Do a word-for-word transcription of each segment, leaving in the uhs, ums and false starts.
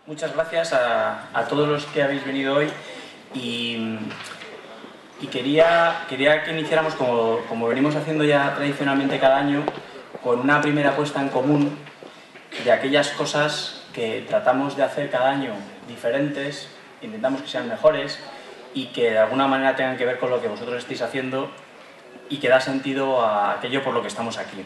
Muchas gracias a, a todos los que habéis venido hoy y, y quería, quería que iniciáramos, como, como venimos haciendo ya tradicionalmente cada año, con una primera puesta en común de aquellas cosas que tratamos de hacer cada año diferentes, intentamos que sean mejores y que de alguna manera tengan que ver con lo que vosotros estáis haciendo y que da sentido a aquello por lo que estamos aquí.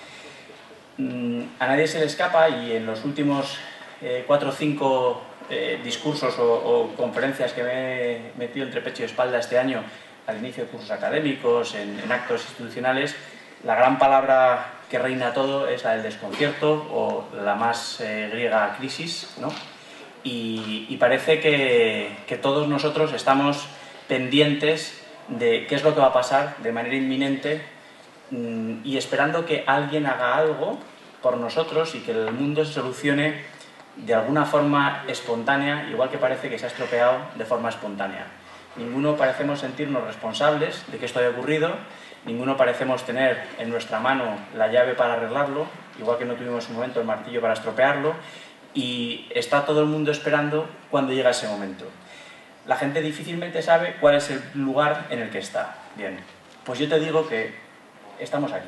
A nadie se le escapa, y en los últimos eh, cuatro o cinco eh, discursos o, o conferencias que me he metido entre pecho y espalda este año, al inicio de cursos académicos, en, en actos institucionales, la gran palabra que reina todo es la del desconcierto o la más eh, griega crisis, ¿no? Y, y parece que, que todos nosotros estamos pendientes de qué es lo que va a pasar de manera inminente mmm, y esperando que alguien haga algo por nosotros y que el mundo se solucione de alguna forma espontánea, igual que parece que se ha estropeado de forma espontánea. Ninguno parecemos sentirnos responsables de que esto haya ocurrido, ninguno parecemos tener en nuestra mano la llave para arreglarlo, igual que no tuvimos en un momento el martillo para estropearlo, y está todo el mundo esperando cuando llega ese momento. La gente difícilmente sabe cuál es el lugar en el que está. Bien, pues yo te digo que estamos aquí.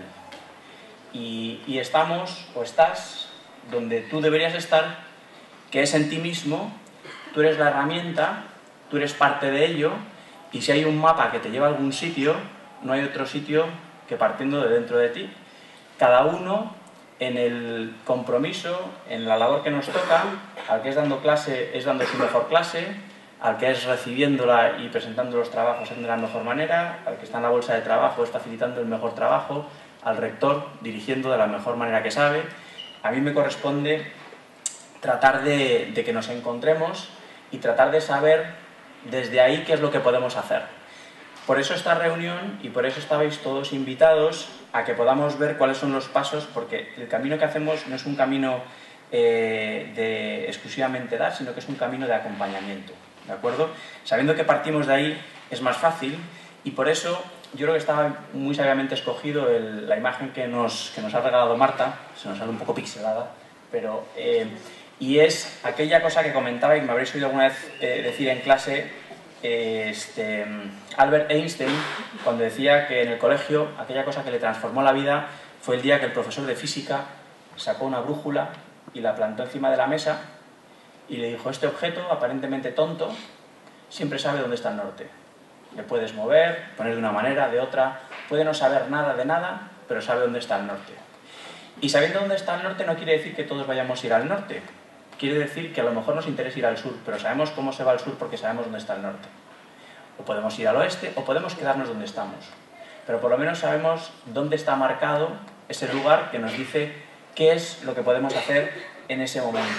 Y, y estamos, o estás, donde tú deberías estar, que es en ti mismo. Tú eres la herramienta, tú eres parte de ello, y si hay un mapa que te lleva a algún sitio, no hay otro sitio que partiendo de dentro de ti. Cada uno en el compromiso, en la labor que nos toca, al que es dando clase es dando su mejor clase, al que es recibiéndola y presentando los trabajos de la mejor manera, al que está en la bolsa de trabajo es facilitando el mejor trabajo, al rector dirigiendo de la mejor manera que sabe. A mí me corresponde tratar de, de que nos encontremos y tratar de saber desde ahí qué es lo que podemos hacer. Por eso esta reunión, y por eso estabais todos invitados a que podamos ver cuáles son los pasos, porque el camino que hacemos no es un camino eh, de exclusivamente dar, sino que es un camino de acompañamiento, ¿de acuerdo? Sabiendo que partimos de ahí es más fácil, y por eso yo creo que estaba muy sabiamente escogido el, la imagen que nos, que nos ha regalado Marta, se nos sale un poco pixelada, pero... Eh, y es aquella cosa que comentaba y que me habréis oído alguna vez eh, decir en clase, eh, este, Albert Einstein, cuando decía que en el colegio aquella cosa que le transformó la vida fue el día que el profesor de física sacó una brújula y la plantó encima de la mesa y le dijo: este objeto, aparentemente tonto, siempre sabe dónde está el norte. Le puedes mover, poner de una manera, de otra, puede no saber nada de nada, pero sabe dónde está el norte. Y sabiendo dónde está el norte no quiere decir que todos vayamos a ir al norte. Quiere decir que a lo mejor nos interesa ir al sur, pero sabemos cómo se va al sur porque sabemos dónde está el norte. O podemos ir al oeste, o podemos quedarnos donde estamos. Pero por lo menos sabemos dónde está marcado ese lugar que nos dice qué es lo que podemos hacer en ese momento.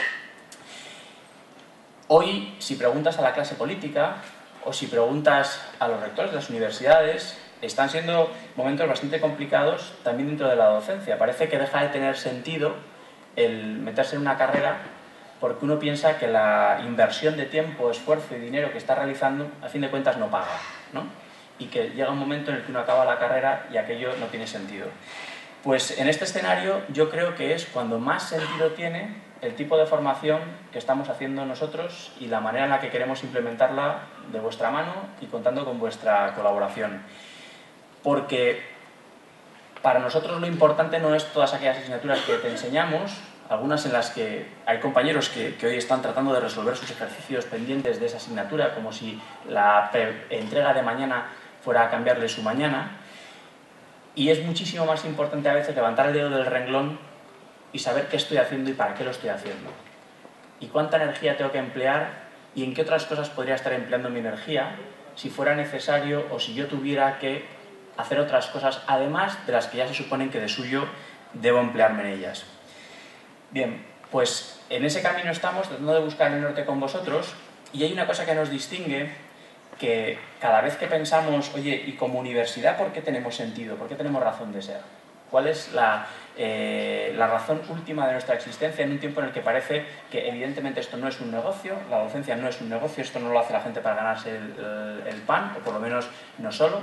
Hoy, si preguntas a la clase política, o si preguntas a los rectores de las universidades, están siendo momentos bastante complicados también dentro de la docencia. Parece que deja de tener sentido el meterse en una carrera porque uno piensa que la inversión de tiempo, esfuerzo y dinero que está realizando, a fin de cuentas no paga, ¿no? Y que llega un momento en el que uno acaba la carrera y aquello no tiene sentido. Pues en este escenario yo creo que es cuando más sentido tiene el tipo de formación que estamos haciendo nosotros y la manera en la que queremos implementarla de vuestra mano y contando con vuestra colaboración. Porque para nosotros lo importante no es todas aquellas asignaturas que te enseñamos, algunas en las que hay compañeros que, que hoy están tratando de resolver sus ejercicios pendientes de esa asignatura, como si la entrega de mañana fuera a cambiarle su mañana. Y es muchísimo más importante a veces levantar el dedo del renglón y saber qué estoy haciendo y para qué lo estoy haciendo. Y cuánta energía tengo que emplear y en qué otras cosas podría estar empleando mi energía si fuera necesario o si yo tuviera que hacer otras cosas, además de las que ya se suponen que de suyo debo emplearme en ellas. Bien, pues en ese camino estamos, tratando de buscar el norte con vosotros, y hay una cosa que nos distingue, que cada vez que pensamos, oye, ¿y como universidad por qué tenemos sentido? ¿Por qué tenemos razón de ser? ¿Cuál es la, eh, la razón última de nuestra existencia en un tiempo en el que parece que evidentemente esto no es un negocio, la docencia no es un negocio, esto no lo hace la gente para ganarse el, el, el pan, o por lo menos no solo?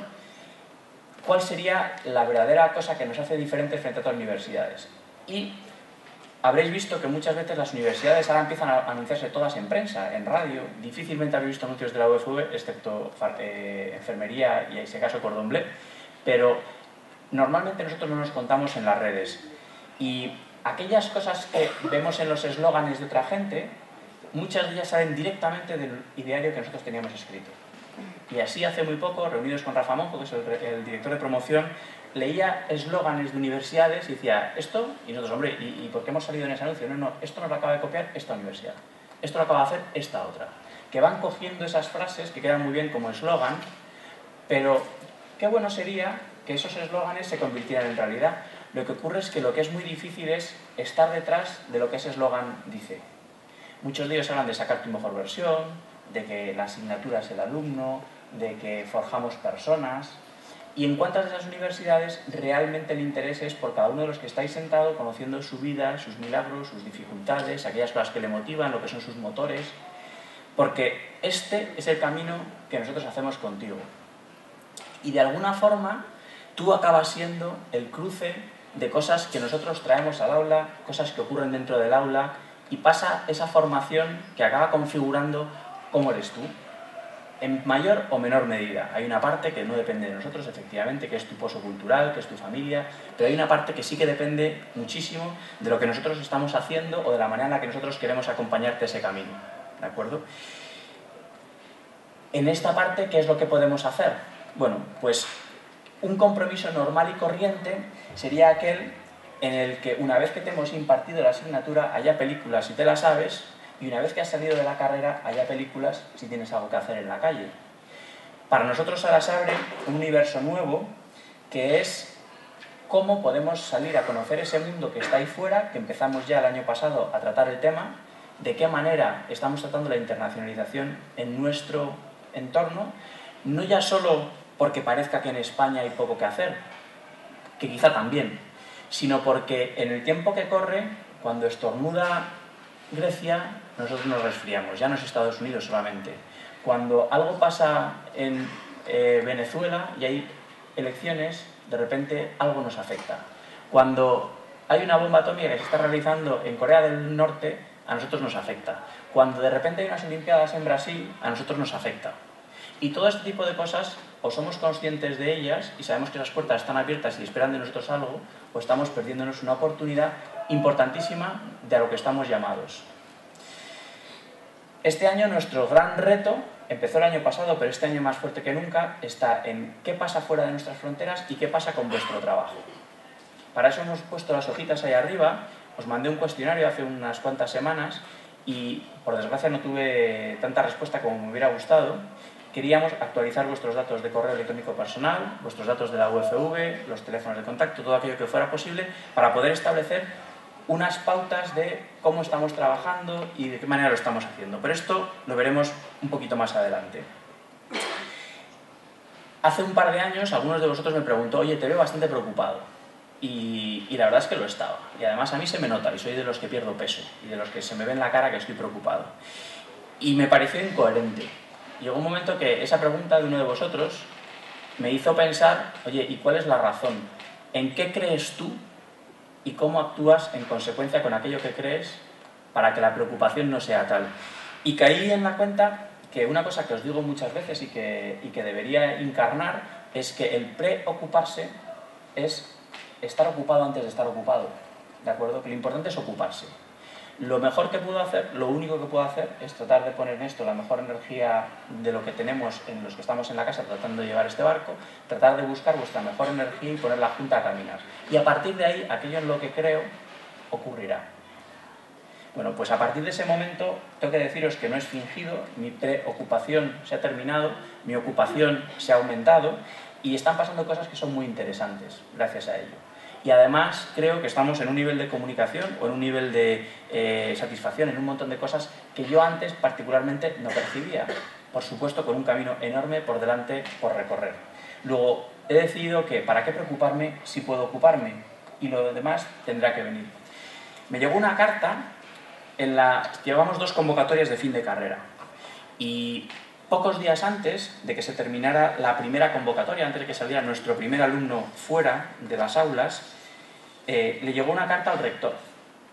¿Cuál sería la verdadera cosa que nos hace diferentes frente a otras universidades? Y habréis visto que muchas veces las universidades ahora empiezan a anunciarse todas en prensa, en radio. Difícilmente habréis visto anuncios de la U F V, excepto eh, enfermería y, en ese caso, cordón bleu. Pero normalmente nosotros no nos contamos en las redes. Y aquellas cosas que vemos en los eslóganes de otra gente, muchas de ellas salen directamente del ideario que nosotros teníamos escrito. Y así, hace muy poco, reunidos con Rafa Monjo, que es el, el director de promoción, leía eslóganes de universidades y decía, esto, y nosotros, hombre, ¿y, ¿y por qué hemos salido en ese anuncio? No, no, esto nos lo acaba de copiar esta universidad, esto lo acaba de hacer esta otra. Que van cogiendo esas frases que quedan muy bien como eslogan, pero qué bueno sería que esos eslóganes se convirtieran en realidad. Lo que ocurre es que lo que es muy difícil es estar detrás de lo que ese eslogan dice. Muchos de ellos hablan de sacar tu mejor versión, de que la asignatura es el alumno, de que forjamos personas. Y en cuántas de esas universidades realmente el interés es por cada uno de los que estáis sentados, conociendo su vida, sus milagros, sus dificultades, aquellas cosas que le motivan, lo que son sus motores. Porque este es el camino que nosotros hacemos contigo. Y de alguna forma tú acabas siendo el cruce de cosas que nosotros traemos al aula, cosas que ocurren dentro del aula, y pasa esa formación que acaba configurando cómo eres tú, en mayor o menor medida. Hay una parte que no depende de nosotros, efectivamente, que es tu pozo cultural, que es tu familia, pero hay una parte que sí que depende muchísimo de lo que nosotros estamos haciendo o de la manera en la que nosotros queremos acompañarte ese camino, ¿de acuerdo? En esta parte, ¿qué es lo que podemos hacer? Bueno, pues un compromiso normal y corriente sería aquel en el que una vez que te hemos impartido la asignatura haya películas si te las sabes, y una vez que has salido de la carrera haya películas si tienes algo que hacer en la calle. Para nosotros ahora se abre un universo nuevo que es cómo podemos salir a conocer ese mundo que está ahí fuera, que empezamos ya el año pasado a tratar el tema, de qué manera estamos tratando la internacionalización en nuestro entorno, no ya solo porque parezca que en España hay poco que hacer, que quizá también, sino porque en el tiempo que corre, cuando estornuda Grecia, nosotros nos resfriamos, ya no es Estados Unidos solamente. Cuando algo pasa en eh, Venezuela y hay elecciones, de repente algo nos afecta. Cuando hay una bomba atómica que se está realizando en Corea del Norte, a nosotros nos afecta. Cuando de repente hay unas Olimpiadas en Brasil, a nosotros nos afecta. Y todo este tipo de cosas, o somos conscientes de ellas y sabemos que esas puertas están abiertas y esperan de nosotros algo, o estamos perdiéndonos una oportunidad importantísima de a lo que estamos llamados. Este año nuestro gran reto, empezó el año pasado, pero este año más fuerte que nunca, está en qué pasa fuera de nuestras fronteras y qué pasa con vuestro trabajo. Para eso hemos puesto las hojitas ahí arriba, os mandé un cuestionario hace unas cuantas semanas y por desgracia no tuve tanta respuesta como me hubiera gustado. Queríamos actualizar vuestros datos de correo electrónico personal, vuestros datos de la U F V, los teléfonos de contacto, todo aquello que fuera posible, para poder establecer unas pautas de cómo estamos trabajando y de qué manera lo estamos haciendo. Pero esto lo veremos un poquito más adelante. Hace un par de años, algunos de vosotros me preguntó, oye, te veo bastante preocupado. Y, y la verdad es que lo estaba. Y además a mí se me nota, y soy de los que pierdo peso, y de los que se me ve en la cara que estoy preocupado. Y me pareció incoherente. Llegó un momento que esa pregunta de uno de vosotros me hizo pensar, oye, ¿y cuál es la razón? ¿En qué crees tú y cómo actúas en consecuencia con aquello que crees para que la preocupación no sea tal? Y caí en la cuenta que una cosa que os digo muchas veces y que, y que debería encarnar es que el preocuparse es estar ocupado antes de estar ocupado, ¿de acuerdo? Que lo importante es ocuparse. Lo mejor que puedo hacer, lo único que puedo hacer es tratar de poner en esto la mejor energía de lo que tenemos en los que estamos en la casa tratando de llevar este barco, tratar de buscar vuestra mejor energía y ponerla junta a caminar. Y a partir de ahí, aquello en lo que creo ocurrirá. Bueno, pues a partir de ese momento tengo que deciros que no es fingido, mi preocupación se ha terminado, mi ocupación se ha aumentado y están pasando cosas que son muy interesantes gracias a ello. Y además creo que estamos en un nivel de comunicación o en un nivel de eh, satisfacción, en un montón de cosas que yo antes particularmente no percibía. Por supuesto, con un camino enorme por delante por recorrer. Luego, he decidido que para qué preocuparme si puedo ocuparme y lo demás tendrá que venir. Me llegó una carta en la que llevamos dos convocatorias de fin de carrera y pocos días antes de que se terminara la primera convocatoria, antes de que saliera nuestro primer alumno fuera de las aulas, eh, le llegó una carta al rector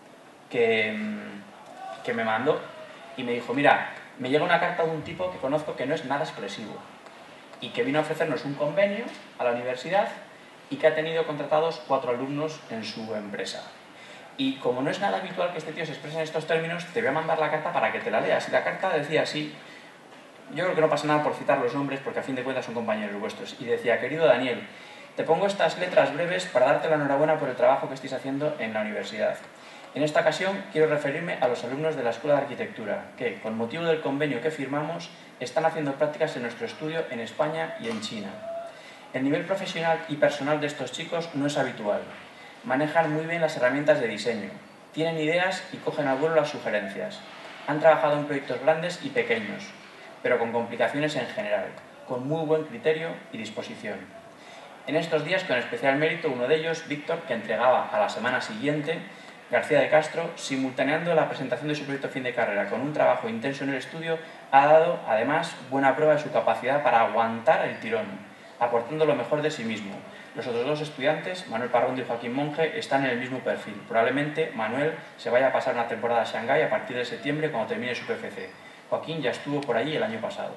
que, que me mandó y me dijo, mira, me llega una carta de un tipo que conozco que no es nada expresivo y que vino a ofrecernos un convenio a la universidad y que ha tenido contratados cuatro alumnos en su empresa. Y como no es nada habitual que este tío se exprese en estos términos, te voy a mandar la carta para que te la leas. Y la carta decía así, yo creo que no pasa nada por citar los nombres porque a fin de cuentas son compañeros vuestros. Y decía, querido Daniel, te pongo estas letras breves para darte la enhorabuena por el trabajo que estáis haciendo en la universidad. En esta ocasión quiero referirme a los alumnos de la Escuela de Arquitectura, que, con motivo del convenio que firmamos, están haciendo prácticas en nuestro estudio en España y en China. El nivel profesional y personal de estos chicos no es habitual. Manejan muy bien las herramientas de diseño, tienen ideas y cogen al vuelo las sugerencias. Han trabajado en proyectos grandes y pequeños, pero con complicaciones en general, con muy buen criterio y disposición. En estos días, con especial mérito, uno de ellos, Víctor, que entregaba a la semana siguiente, García de Castro, simultaneando la presentación de su proyecto fin de carrera con un trabajo intenso en el estudio, ha dado, además, buena prueba de su capacidad para aguantar el tirón, aportando lo mejor de sí mismo. Los otros dos estudiantes, Manuel Parrondo y Joaquín Monge, están en el mismo perfil. Probablemente Manuel se vaya a pasar una temporada a Shanghái a partir de septiembre cuando termine su P F C. Joaquín ya estuvo por allí el año pasado.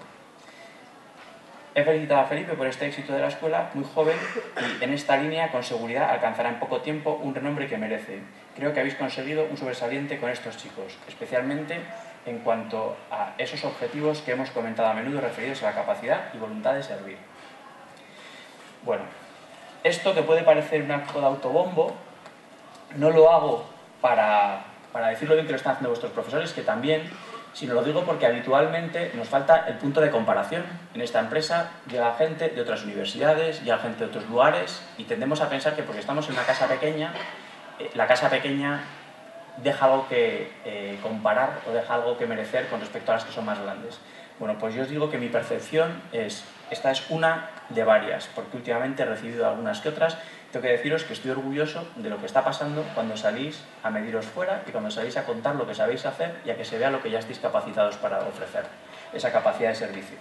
He felicitado a Felipe por este éxito de la escuela, muy joven, y en esta línea con seguridad alcanzará en poco tiempo un renombre que merece. Creo que habéis conseguido un sobresaliente con estos chicos, especialmente en cuanto a esos objetivos que hemos comentado a menudo referidos a la capacidad y voluntad de servir. Bueno, esto que puede parecer un acto de autobombo, no lo hago para, para decir lo bien que lo están haciendo vuestros profesores, que también, sino lo digo porque habitualmente nos falta el punto de comparación. En esta empresa llega gente de otras universidades, llega gente de otros lugares y tendemos a pensar que porque estamos en una casa pequeña, eh, la casa pequeña deja algo que eh, comparar o deja algo que merecer con respecto a las que son más grandes. Bueno, pues yo os digo que mi percepción es, esta es una de varias, porque últimamente he recibido algunas que otras. Tengo que deciros que estoy orgulloso de lo que está pasando cuando salís a mediros fuera y cuando salís a contar lo que sabéis hacer y a que se vea lo que ya estáis capacitados para ofrecer, esa capacidad de servicio.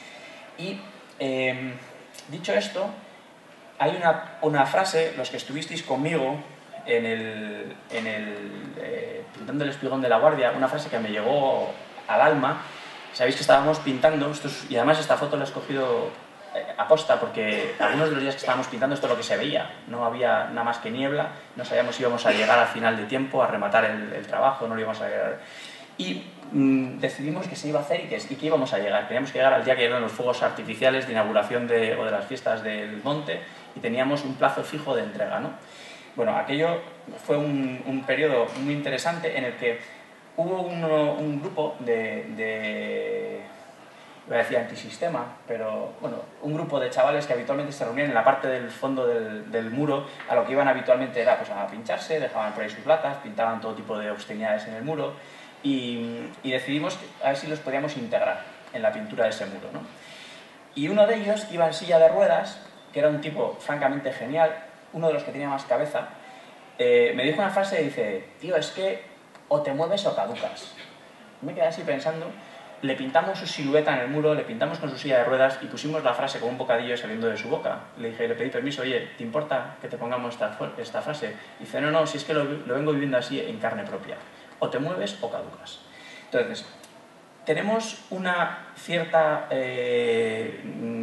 Y eh, dicho esto, hay una, una frase, los que estuvisteis conmigo en el, en el eh, pintando el espigón de la guardia, una frase que me llegó al alma. Sabéis que estábamos pintando, esto es, y además esta foto la he escogido eh, aposta porque algunos de los días que estábamos pintando esto es lo que se veía, no había nada más que niebla, no sabíamos si íbamos a llegar al final de tiempo a rematar el, el trabajo, no lo íbamos a llegar. Y mmm, decidimos que se iba a hacer y que, y que íbamos a llegar. Teníamos que llegar al día que eran los fuegos artificiales de inauguración de, o de las fiestas del monte y teníamos un plazo fijo de entrega, ¿no? Bueno, aquello fue un, un periodo muy interesante en el que hubo uno, un grupo de, de, voy a decir antisistema, pero bueno, un grupo de chavales que habitualmente se reunían en la parte del fondo del, del muro, a lo que iban habitualmente era pues, a pincharse, dejaban por ahí sus latas, pintaban todo tipo de obscenidades en el muro y, y decidimos a ver si los podíamos integrar en la pintura de ese muro, ¿no? Y uno de ellos iba en silla de ruedas, que era un tipo francamente genial, uno de los que tenía más cabeza, eh, me dijo una frase y dice, tío, es que o te mueves o caducas. Me quedé así pensando, le pintamos su silueta en el muro, le pintamos con su silla de ruedas y pusimos la frase con un bocadillo saliendo de su boca. Le dije, le pedí permiso, oye, ¿te importa que te pongamos esta, esta frase? Y dice, no, no, si es que lo, lo vengo viviendo así en carne propia. O te mueves o caducas. Entonces, tenemos una cierta eh,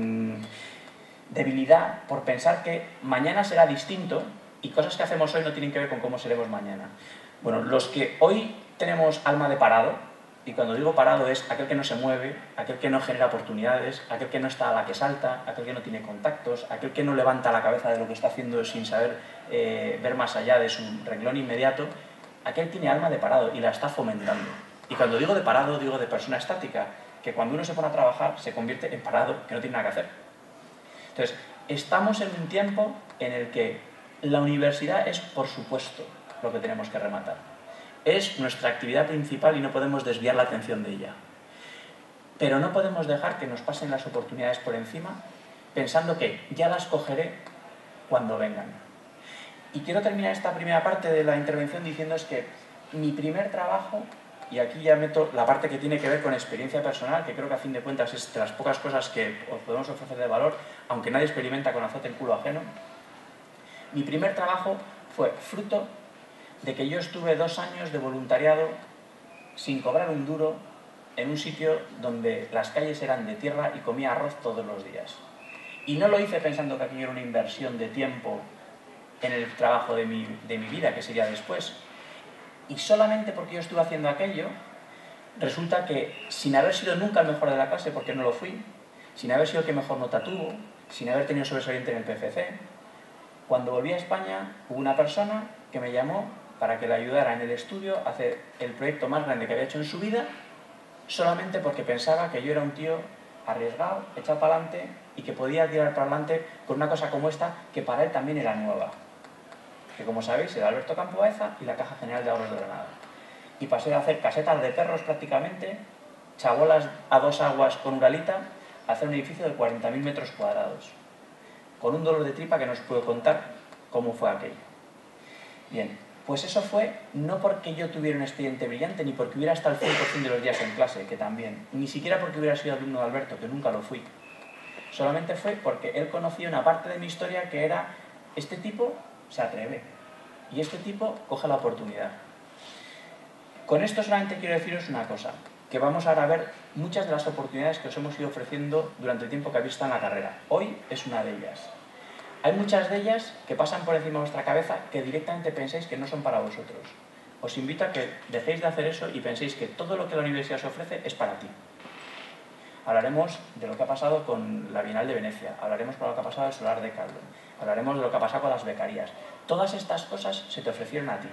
debilidad por pensar que mañana será distinto y cosas que hacemos hoy no tienen que ver con cómo seremos mañana. Bueno, los que hoy tenemos alma de parado, y cuando digo parado es aquel que no se mueve, aquel que no genera oportunidades, aquel que no está a la que salta, aquel que no tiene contactos, aquel que no levanta la cabeza de lo que está haciendo sin saber eh, ver más allá de su renglón inmediato, aquel tiene alma de parado y la está fomentando. Y cuando digo de parado, digo de persona estática, que cuando uno se pone a trabajar se convierte en parado, que no tiene nada que hacer. Entonces, estamos en un tiempo en el que la universidad es, por supuesto, lo que tenemos que rematar. Es nuestra actividad principal y no podemos desviar la atención de ella. Pero no podemos dejar que nos pasen las oportunidades por encima pensando que ya las cogeré cuando vengan. Y quiero terminar esta primera parte de la intervención diciendo es que mi primer trabajo, y aquí ya meto la parte que tiene que ver con experiencia personal, que creo que a fin de cuentas es de las pocas cosas que os podemos ofrecer de valor, aunque nadie experimenta con azote en culo ajeno, mi primer trabajo fue fruto de que yo estuve dos años de voluntariado sin cobrar un duro en un sitio donde las calles eran de tierra y comía arroz todos los días. Y no lo hice pensando que aquello era una inversión de tiempo en el trabajo de mi, de mi vida, que sería después. Y solamente porque yo estuve haciendo aquello, resulta que sin haber sido nunca el mejor de la clase, porque no lo fui, sin haber sido el que mejor nota tuvo, sin haber tenido sobresaliente en el P F C, cuando volví a España hubo una persona que me llamó para que le ayudara en el estudio a hacer el proyecto más grande que había hecho en su vida, solamente porque pensaba que yo era un tío arriesgado, echado para adelante y que podía tirar para adelante con una cosa como esta, que para él también era nueva. Que, como sabéis, era Alberto Campo Baeza y la Caja General de Ahorros de Granada. Y pasé a hacer casetas de perros prácticamente, chabolas a dos aguas con Uralita, a hacer un edificio de cuarenta mil metros cuadrados, con un dolor de tripa que no os puedo contar cómo fue aquello. Bien, pues eso fue no porque yo tuviera un expediente brillante, ni porque hubiera estado el cien por cien de los días en clase, que también, ni siquiera porque hubiera sido alumno de Alberto, que nunca lo fui. Solamente fue porque él conocía una parte de mi historia que era: este tipo se atreve y este tipo coge la oportunidad. Con esto solamente quiero deciros una cosa, que vamos ahora a ver muchas de las oportunidades que os hemos ido ofreciendo durante el tiempo que habéis estado en la carrera. Hoy es una de ellas. Hay muchas de ellas que pasan por encima de vuestra cabeza que directamente pensáis que no son para vosotros. Os invito a que dejéis de hacer eso y penséis que todo lo que la universidad os ofrece es para ti. Hablaremos de lo que ha pasado con la Bienal de Venecia, hablaremos de lo que ha pasado en el Solar de Caldón, hablaremos de lo que ha pasado con las becarías. Todas estas cosas se te ofrecieron a ti.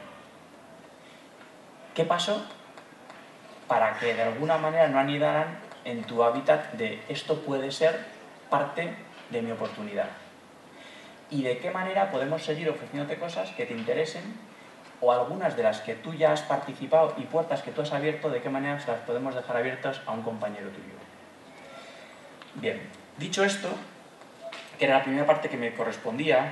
¿Qué pasó para que de alguna manera no anidaran en tu hábitat de esto puede ser parte de mi oportunidad? ¿Y de qué manera podemos seguir ofreciéndote cosas que te interesen, o algunas de las que tú ya has participado y puertas que tú has abierto, de qué manera se las podemos dejar abiertas a un compañero tuyo? Bien, dicho esto, que era la primera parte que me correspondía,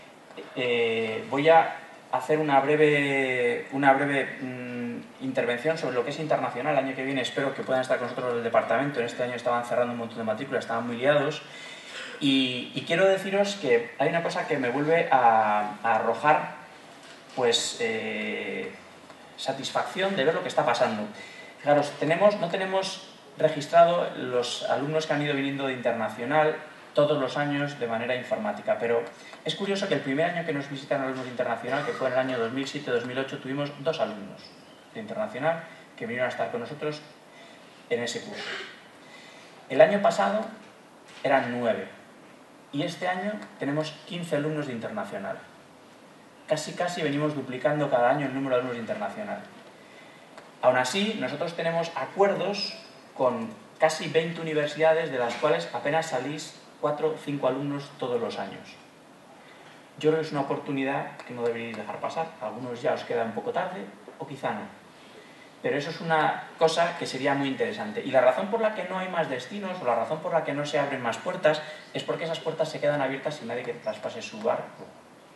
eh, voy a hacer una breve, una breve mmm, intervención sobre lo que es internacional. El año que viene espero que puedan estar con nosotros los del departamento. En este año estaban cerrando un montón de matrículas, estaban muy liados. Y, y quiero deciros que hay una cosa que me vuelve a, a arrojar pues, eh, satisfacción de ver lo que está pasando. Fijaros, tenemos, no tenemos registrado los alumnos que han ido viniendo de internacional todos los años de manera informática, pero es curioso que el primer año que nos visitaron alumnos de internacional, que fue en el año dos mil siete dos mil ocho, tuvimos dos alumnos de internacional que vinieron a estar con nosotros en ese curso. El año pasado eran nueve. Y este año tenemos quince alumnos de internacional. Casi casi venimos duplicando cada año el número de alumnos de internacional. Aún así, nosotros tenemos acuerdos con casi veinte universidades, de las cuales apenas salís cuatro o cinco alumnos todos los años. Yo creo que es una oportunidad que no deberíais dejar pasar. Algunos ya os queda un poco tarde, o quizá no. Pero eso es una cosa que sería muy interesante. Y la razón por la que no hay más destinos, o la razón por la que no se abren más puertas, es porque esas puertas se quedan abiertas sin nadie que traspase su barco.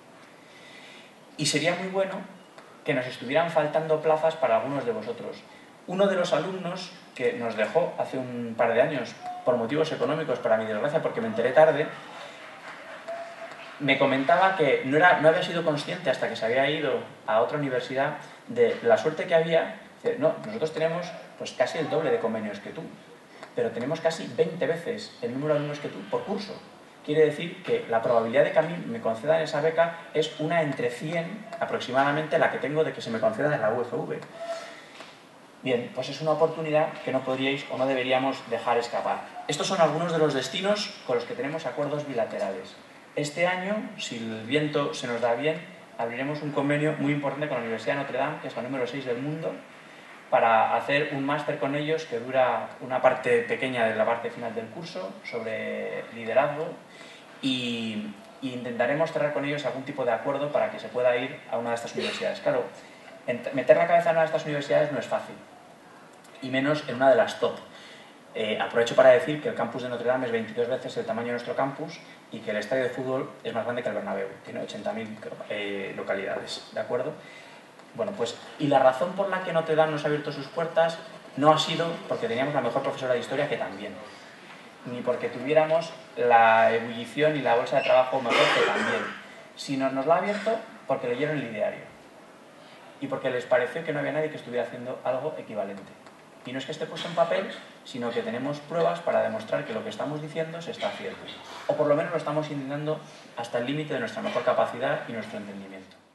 Y sería muy bueno que nos estuvieran faltando plazas para algunos de vosotros. Uno de los alumnos que nos dejó hace un par de años, por motivos económicos, para mi desgracia, porque me enteré tarde, me comentaba que no, era, no había sido consciente hasta que se había ido a otra universidad de la suerte que había. No, nosotros tenemos pues casi el doble de convenios que tú, pero tenemos casi veinte veces el número de alumnos que tú por curso. Quiere decir que la probabilidad de que a mí me concedan esa beca es una entre cien aproximadamente la que tengo de que se me conceda en la U F V. Bien, pues es una oportunidad que no podríais o no deberíamos dejar escapar. Estos son algunos de los destinos con los que tenemos acuerdos bilaterales. Este año, si el viento se nos da bien, abriremos un convenio muy importante con la Universidad de Notre Dame, que es la número seis del mundo, para hacer un máster con ellos que dura una parte pequeña de la parte final del curso sobre liderazgo, y, y intentaremos cerrar con ellos algún tipo de acuerdo para que se pueda ir a una de estas universidades. Claro, meter la cabeza en una de estas universidades no es fácil, y menos en una de las top. Eh, aprovecho para decir que el campus de Notre Dame es veintidós veces el tamaño de nuestro campus y que el estadio de fútbol es más grande que el Bernabéu, tiene ochenta mil eh, localidades, ¿de acuerdo? Bueno, pues, y la razón por la que Notre Dame nos ha abierto sus puertas no ha sido porque teníamos la mejor profesora de historia, que también, ni porque tuviéramos la ebullición y la bolsa de trabajo mejor, que también, sino nos lo ha abierto porque leyeron el ideario. y porque les pareció que no había nadie que estuviera haciendo algo equivalente. Y no es que esté puesto en papel, sino que tenemos pruebas para demostrar que lo que estamos diciendo se está haciendo. O por lo menos lo estamos intentando hasta el límite de nuestra mejor capacidad y nuestro entendimiento.